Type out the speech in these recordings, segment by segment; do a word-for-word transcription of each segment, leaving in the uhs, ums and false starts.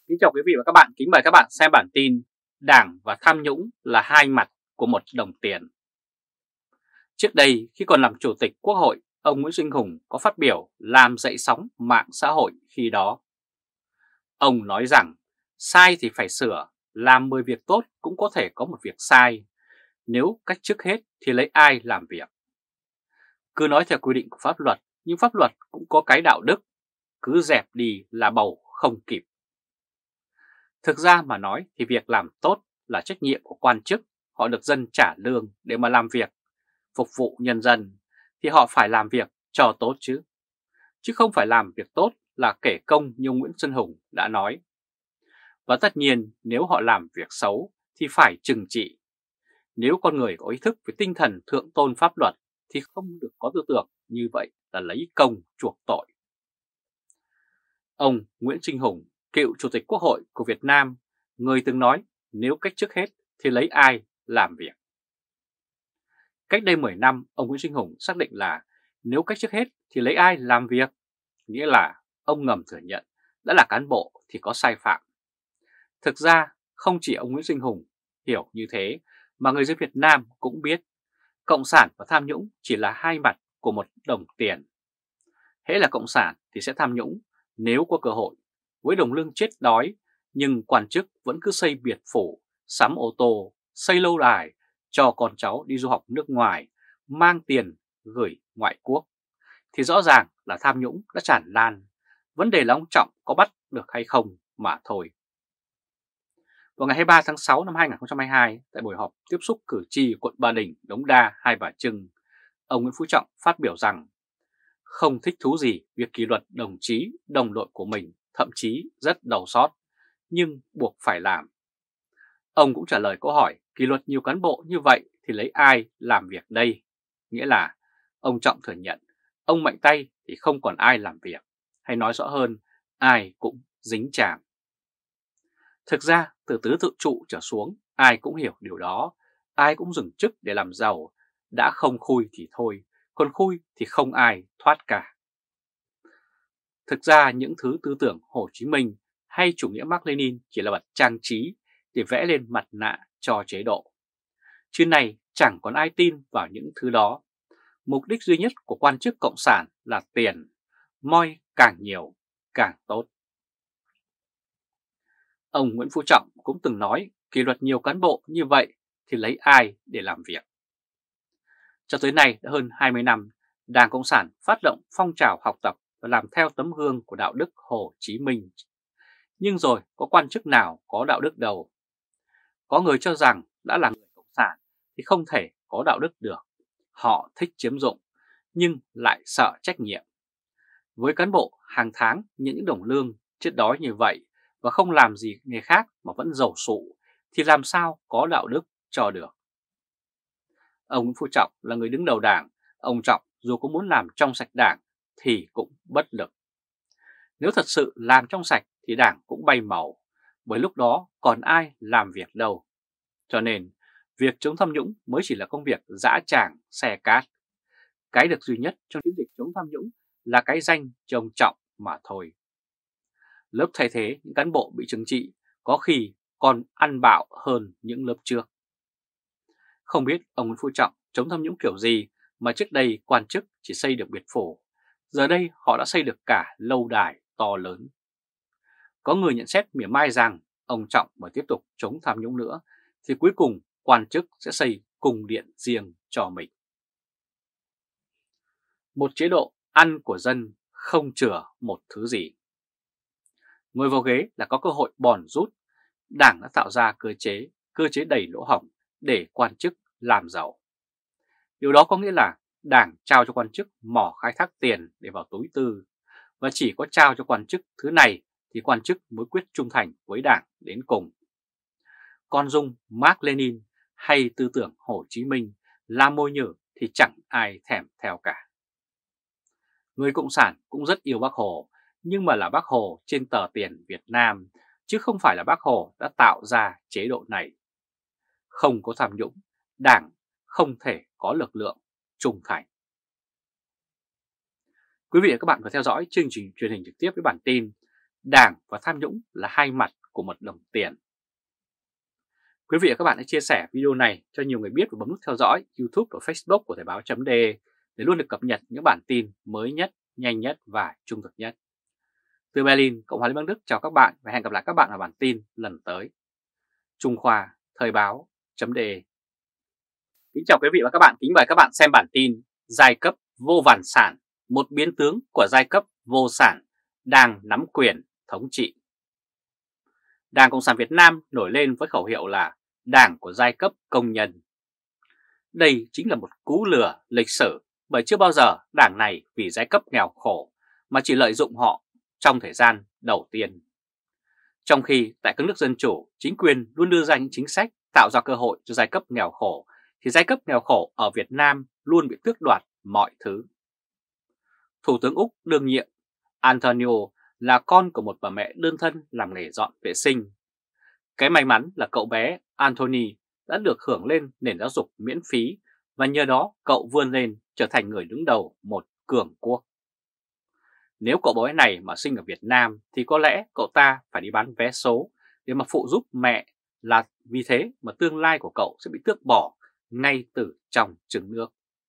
Kính chào quý vị và các bạn, kính mời các bạn xem bản tin Đảng và tham nhũng là hai mặt của một đồng tiền. Trước đây, khi còn làm Chủ tịch Quốc hội, ông Nguyễn Sinh Hùng có phát biểu làm dậy sóng mạng xã hội khi đó. Ông nói rằng, sai thì phải sửa, làm mười việc tốt cũng có thể có một việc sai. Nếu cách chức hết thì lấy ai làm việc? Cứ nói theo quy định của pháp luật, nhưng pháp luật cũng có cái đạo đức, cứ dẹp đi là bầu không kịp. Thực ra mà nói thì việc làm tốt là trách nhiệm của quan chức, họ được dân trả lương để mà làm việc, phục vụ nhân dân thì họ phải làm việc cho tốt chứ. Chứ không phải làm việc tốt là kể công như Nguyễn Xuân Hùng đã nói. Và tất nhiên nếu họ làm việc xấu thì phải trừng trị. Nếu con người có ý thức về tinh thần thượng tôn pháp luật thì không được có tư tưởng như vậy là lấy công chuộc tội. Ông Nguyễn Sinh Hùng, cựu Chủ tịch Quốc hội của Việt Nam, người từng nói nếu cách chức hết thì lấy ai làm việc. Cách đây mười năm, ông Nguyễn Sinh Hùng xác định là nếu cách chức hết thì lấy ai làm việc, nghĩa là ông ngầm thừa nhận đã là cán bộ thì có sai phạm. Thực ra không chỉ ông Nguyễn Sinh Hùng hiểu như thế mà người dân Việt Nam cũng biết cộng sản và tham nhũng chỉ là hai mặt của một đồng tiền. Hễ là cộng sản thì sẽ tham nhũng nếu có cơ hội, với đồng lương chết đói, nhưng quan chức vẫn cứ xây biệt phủ, sắm ô tô, xây lâu đài cho con cháu đi du học nước ngoài, mang tiền gửi ngoại quốc, thì rõ ràng là tham nhũng đã tràn lan. Vấn đề là ông Trọng có bắt được hay không mà thôi. Vào ngày hai mươi ba tháng sáu năm hai nghìn không trăm hai mươi hai, tại buổi họp tiếp xúc cử tri quận Ba Đình, Đống Đa, Hai Bà Trưng, ông Nguyễn Phú Trọng phát biểu rằng không thích thú gì việc kỷ luật đồng chí, đồng đội của mình, thậm chí rất đau xót, nhưng buộc phải làm. Ông cũng trả lời câu hỏi kỷ luật nhiều cán bộ như vậy thì lấy ai làm việc đây? Nghĩa là ông Trọng thừa nhận ông mạnh tay thì không còn ai làm việc, hay nói rõ hơn, ai cũng dính chàm. Thực ra từ tứ tự trụ trở xuống, ai cũng hiểu điều đó, ai cũng dừng chức để làm giàu, đã không khui thì thôi, còn khui thì không ai thoát cả. Thực ra những thứ tư tưởng Hồ Chí Minh hay chủ nghĩa Mác Lênin chỉ là vật trang trí để vẽ lên mặt nạ cho chế độ. Chứ này chẳng còn ai tin vào những thứ đó. Mục đích duy nhất của quan chức cộng sản là tiền, moi càng nhiều càng tốt. Ông Nguyễn Phú Trọng cũng từng nói kỷ luật nhiều cán bộ như vậy thì lấy ai để làm việc. Cho tới nay đã hơn hai mươi năm, Đảng Cộng sản phát động phong trào học tập và làm theo tấm gương của đạo đức Hồ Chí Minh. Nhưng rồi có quan chức nào có đạo đức đâu. Có người cho rằng đã là người Cộng sản thì không thể có đạo đức được. Họ thích chiếm dụng nhưng lại sợ trách nhiệm. Với cán bộ hàng tháng nhận những đồng lương chết đói như vậy và không làm gì nghề khác mà vẫn giàu sụ thì làm sao có đạo đức cho được. Ông Nguyễn Phú Trọng là người đứng đầu Đảng, ông Trọng dù có muốn làm trong sạch Đảng thì cũng bất lực. Nếu thật sự làm trong sạch thì Đảng cũng bay màu, bởi lúc đó còn ai làm việc đâu. Cho nên, việc chống tham nhũng mới chỉ là công việc dã tràng xẻ cát. Cái được duy nhất trong chiến dịch chống tham nhũng là cái danh cho ông Trọng mà thôi. Lớp thay thế những cán bộ bị trừng trị có khi còn ăn bạo hơn những lớp trước. Không biết ông Nguyễn Phú Trọng chống tham nhũng kiểu gì mà trước đây quan chức chỉ xây được biệt phủ, giờ đây họ đã xây được cả lâu đài to lớn. Có người nhận xét mỉa mai rằng ông Trọng mà tiếp tục chống tham nhũng nữa thì cuối cùng quan chức sẽ xây cung điện riêng cho mình. Một chế độ ăn của dân không chừa một thứ gì. Ngồi vào ghế là có cơ hội bòn rút. Đảng đã tạo ra cơ chế, cơ chế đầy lỗ hổng để quan chức làm giàu. Điều đó có nghĩa là Đảng trao cho quan chức mỏ khai thác tiền để vào túi tư, và chỉ có trao cho quan chức thứ này thì quan chức mới quyết trung thành với Đảng đến cùng. Còn dùng Mác Lênin hay tư tưởng Hồ Chí Minh làm môi nhử thì chẳng ai thèm theo cả. Người Cộng sản cũng rất yêu Bác Hồ, nhưng mà là Bác Hồ trên tờ tiền Việt Nam, chứ không phải là Bác Hồ đã tạo ra chế độ này. Không có tham nhũng, Đảng không thể có lực lượng trung thành. Quý vị và các bạn vừa theo dõi chương trình truyền hình trực tiếp với bản tin đảng và tham nhũng là hai mặt của một đồng tiền. Quý vị và các bạn hãy chia sẻ video này cho nhiều người biết và bấm nút theo dõi YouTube và Facebook của Thời báo.de để luôn được cập nhật những bản tin mới nhất, nhanh nhất và trung thực nhất. Từ Berlin, Cộng hòa Liên bang Đức chào các bạn và hẹn gặp lại các bạn ở bản tin lần tới. Trung Khoa, Thời báo.de. Kính chào quý vị và các bạn, kính mời các bạn xem bản tin giai cấp vô vàn sản, một biến tướng của giai cấp vô sản đang nắm quyền thống trị. Đảng Cộng sản Việt Nam nổi lên với khẩu hiệu là Đảng của giai cấp công nhân. Đây chính là một cú lừa lịch sử, bởi chưa bao giờ đảng này vì giai cấp nghèo khổ mà chỉ lợi dụng họ trong thời gian đầu tiên. Trong khi tại các nước dân chủ, chính quyền luôn đưa ra những chính sách tạo ra cơ hội cho giai cấp nghèo khổ, thì giai cấp nghèo khổ ở Việt Nam luôn bị tước đoạt mọi thứ. Thủ tướng Úc đương nhiệm Antonio là con của một bà mẹ đơn thân làm nghề dọn vệ sinh. Cái may mắn là cậu bé Anthony đã được hưởng lên nền giáo dục miễn phí và nhờ đó cậu vươn lên trở thành người đứng đầu một cường quốc. Nếu cậu bé này mà sinh ở Việt Nam thì có lẽ cậu ta phải đi bán vé số để mà phụ giúp mẹ, là vì thế mà tương lai của cậu sẽ bị tước bỏ ngay từ trong trứng nước.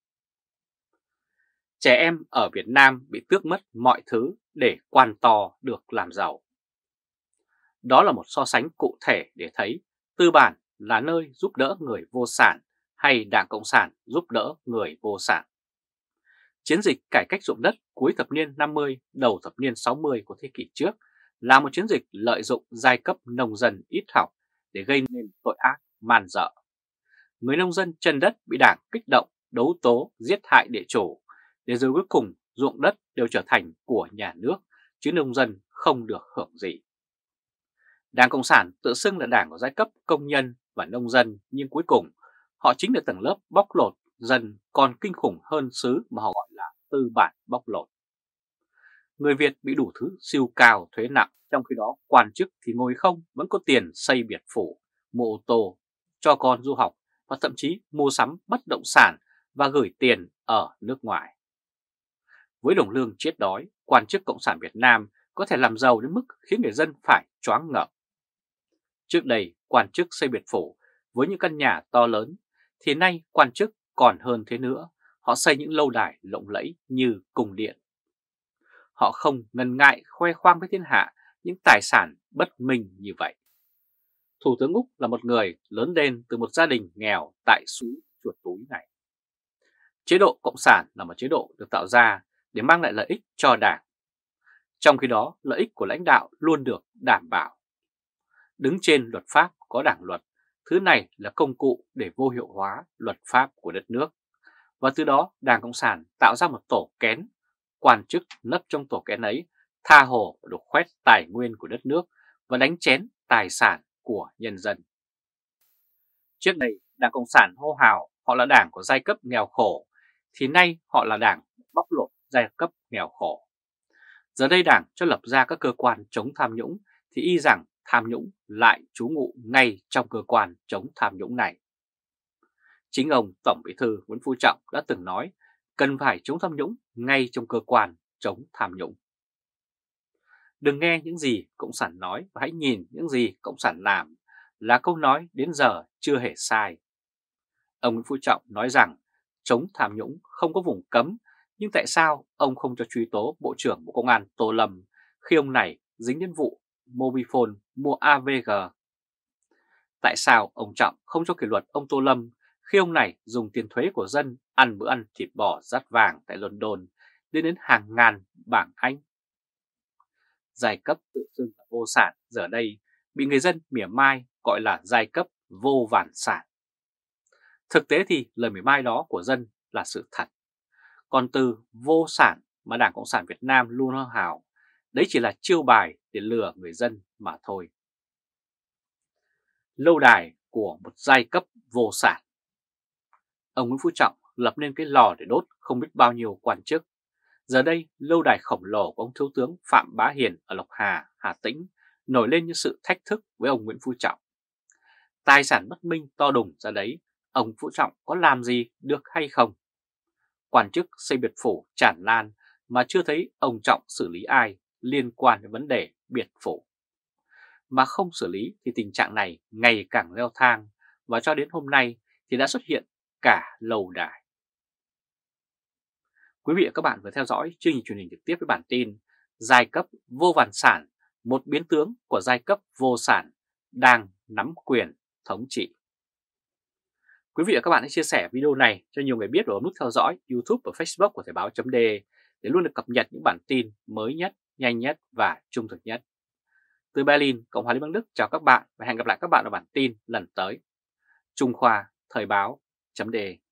Trẻ em ở Việt Nam bị tước mất mọi thứ để quan to được làm giàu. Đó là một so sánh cụ thể để thấy tư bản là nơi giúp đỡ người vô sản hay Đảng Cộng sản giúp đỡ người vô sản. Chiến dịch cải cách ruộng đất cuối thập niên năm mươi, đầu thập niên sáu mươi của thế kỷ trước là một chiến dịch lợi dụng giai cấp nông dân ít học để gây nên tội ác man dợ. Người nông dân chân đất bị đảng kích động, đấu tố, giết hại địa chủ, để rồi cuối cùng ruộng đất đều trở thành của nhà nước, chứ nông dân không được hưởng gì. Đảng Cộng sản tự xưng là đảng của giai cấp công nhân và nông dân, nhưng cuối cùng họ chính là tầng lớp bóc lột dân còn kinh khủng hơn xứ mà họ gọi là tư bản bóc lột. Người Việt bị đủ thứ siêu cao thuế nặng, trong khi đó quan chức thì ngồi không, vẫn có tiền xây biệt phủ, mua ô tô, cho con du học và thậm chí mua sắm bất động sản và gửi tiền ở nước ngoài. Với đồng lương chết đói, quan chức Cộng sản Việt Nam có thể làm giàu đến mức khiến người dân phải choáng ngợp. Trước đây, quan chức xây biệt phủ với những căn nhà to lớn, thì nay quan chức còn hơn thế nữa, họ xây những lâu đài lộng lẫy như cung điện. Họ không ngần ngại khoe khoang với thiên hạ những tài sản bất minh như vậy. Thủ tướng Úc là một người lớn lên từ một gia đình nghèo tại xứ chuột túi này. Chế độ Cộng sản là một chế độ được tạo ra để mang lại lợi ích cho đảng. Trong khi đó, lợi ích của lãnh đạo luôn được đảm bảo. Đứng trên luật pháp có đảng luật, thứ này là công cụ để vô hiệu hóa luật pháp của đất nước. Và từ đó, Đảng Cộng sản tạo ra một tổ kén, quan chức nấp trong tổ kén ấy, tha hồ đục khoét tài nguyên của đất nước và đánh chén tài sản của nhân dân. Trước đây, Đảng Cộng sản hô hào họ là đảng của giai cấp nghèo khổ, thì nay họ là đảng bóc lột giai cấp nghèo khổ. Giờ đây đảng cho lập ra các cơ quan chống tham nhũng thì y rằng tham nhũng lại trú ngụ ngay trong cơ quan chống tham nhũng này. Chính ông Tổng Bí thư Nguyễn Phú Trọng đã từng nói cần phải chống tham nhũng ngay trong cơ quan chống tham nhũng. Đừng nghe những gì Cộng sản nói và hãy nhìn những gì Cộng sản làm là câu nói đến giờ chưa hề sai. Ông Nguyễn Phú Trọng nói rằng chống tham nhũng không có vùng cấm, nhưng tại sao ông không cho truy tố Bộ trưởng Bộ Công an Tô Lâm khi ông này dính đến vụ Mobifone mua a vê giê? Tại sao ông Trọng không cho kỷ luật ông Tô Lâm khi ông này dùng tiền thuế của dân ăn bữa ăn thịt bò rát vàng tại London lên đến hàng ngàn bảng Anh? Giai cấp tự xưng là vô sản giờ đây bị người dân mỉa mai gọi là giai cấp vô vàn sản. Thực tế thì lời mỉa mai đó của dân là sự thật. Còn từ vô sản mà Đảng Cộng sản Việt Nam luôn hô hào, đấy chỉ là chiêu bài để lừa người dân mà thôi. Lâu đài của một giai cấp vô sản. Ông Nguyễn Phú Trọng lập nên cái lò để đốt không biết bao nhiêu quan chức. Giờ đây, lâu đài khổng lồ của ông Thiếu tướng Phạm Bá Hiền ở Lộc Hà, Hà Tĩnh nổi lên như sự thách thức với ông Nguyễn Phú Trọng. Tài sản bất minh to đùng ra đấy, ông Phú Trọng có làm gì được hay không? Quan chức xây biệt phủ tràn lan mà chưa thấy ông Trọng xử lý ai liên quan đến vấn đề biệt phủ. Mà không xử lý thì tình trạng này ngày càng leo thang và cho đến hôm nay thì đã xuất hiện cả lâu đài. Quý vị và các bạn vừa theo dõi chương trình truyền hình trực tiếp với bản tin Giai cấp vô vàn sản, một biến tướng của giai cấp vô sản đang nắm quyền thống trị. Quý vị và các bạn hãy chia sẻ video này cho nhiều người biết và bấm nút theo dõi YouTube và Facebook của Thời báo chấm de để luôn được cập nhật những bản tin mới nhất, nhanh nhất và trung thực nhất. Từ Berlin, Cộng hòa Liên bang Đức chào các bạn và hẹn gặp lại các bạn ở bản tin lần tới. Trung Khoa, Thời báo chấm de.